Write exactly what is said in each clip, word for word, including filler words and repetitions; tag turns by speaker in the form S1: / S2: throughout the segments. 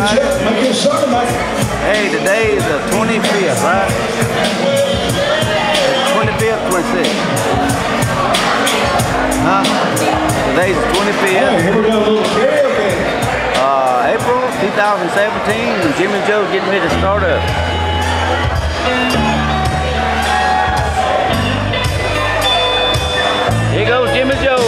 S1: everybody.
S2: Hey, today is the twenty-fifth, right? twenty-fifth, twenty-sixth. Huh? Today's the twenty-fifth.
S1: Hey, here we go, a little karaoke.
S2: Uh, April two thousand seventeen, and Jimmy Joe getting ready to start up. Here goes Jimmy Joe.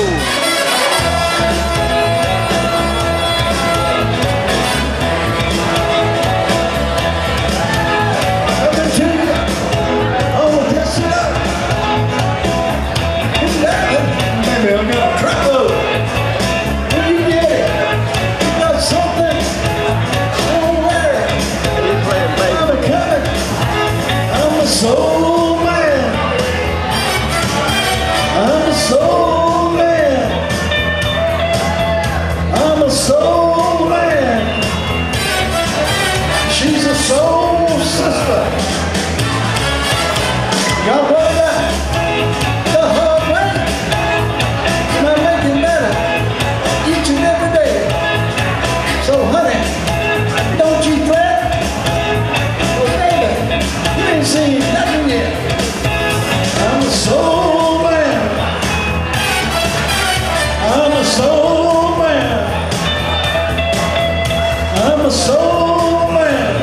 S1: Soul man, I'm a soul man, I'm a soul man, she's a soul sister. Y'all know that? The hard way, and I make it better each and every day. So honey, don't you fret. Well baby, you ain't seen nothing yet. I'm a soul man. I'm a soul man. I'm a soul man.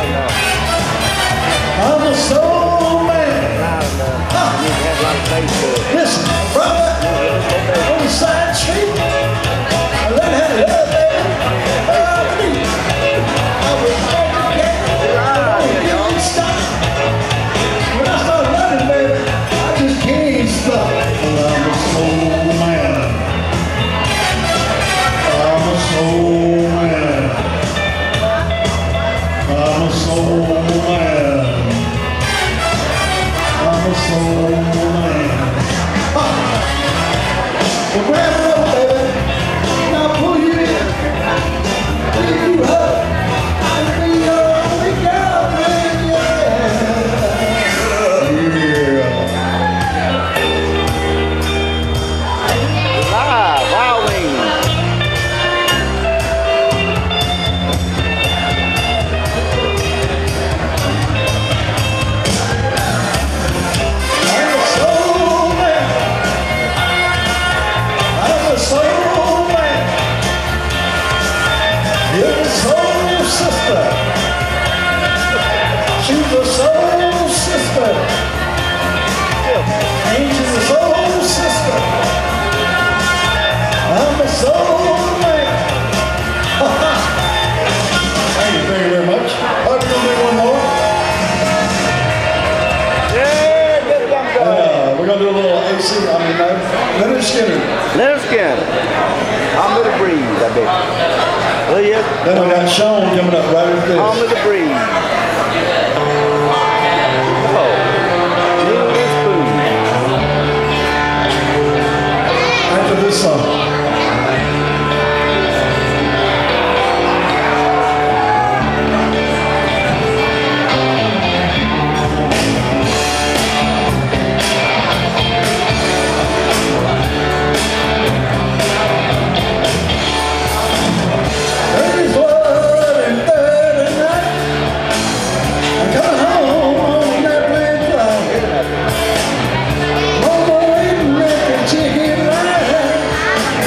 S1: I'm a soul man. Huh. Listen, brother, on the side street, I learned how to love, baby. Love me. I was born to get it. I don't stop. When I start running, baby, I just can't stop. Well, I'm a soul man. I'm a soul man. I'm a soul man. I'm a soul man. Ah. Well, grab it up, baby. And I'll pull you in. Give you a hug. I'll be your only girl, man,
S2: Live, Wild Wings.
S1: I'm a soul man. I'm a soul man. You're a soul sister. She's a soul sister. Ain't you a soul sister? I'm a soul man. Thank you very, very much. Hope you're gonna do one more.
S2: Yeah, good job,
S1: Uh, we're gonna do a little A C. I mean, no, Leonard Skinner.
S2: Leonard Skinner. I'm with the breeze, I bet. Well, yeah.
S1: Then I got Sean coming up right after
S2: I'm
S1: this.
S2: with the breeze. Oh, Neil and Spoon.
S1: After this song. thirty-four and thirty-nine. I'm coming home on that plane flight. Mama waiting at the chicken line.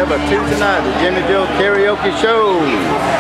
S2: have a Tuesday night, the Jimmy Joe Karaoke Show.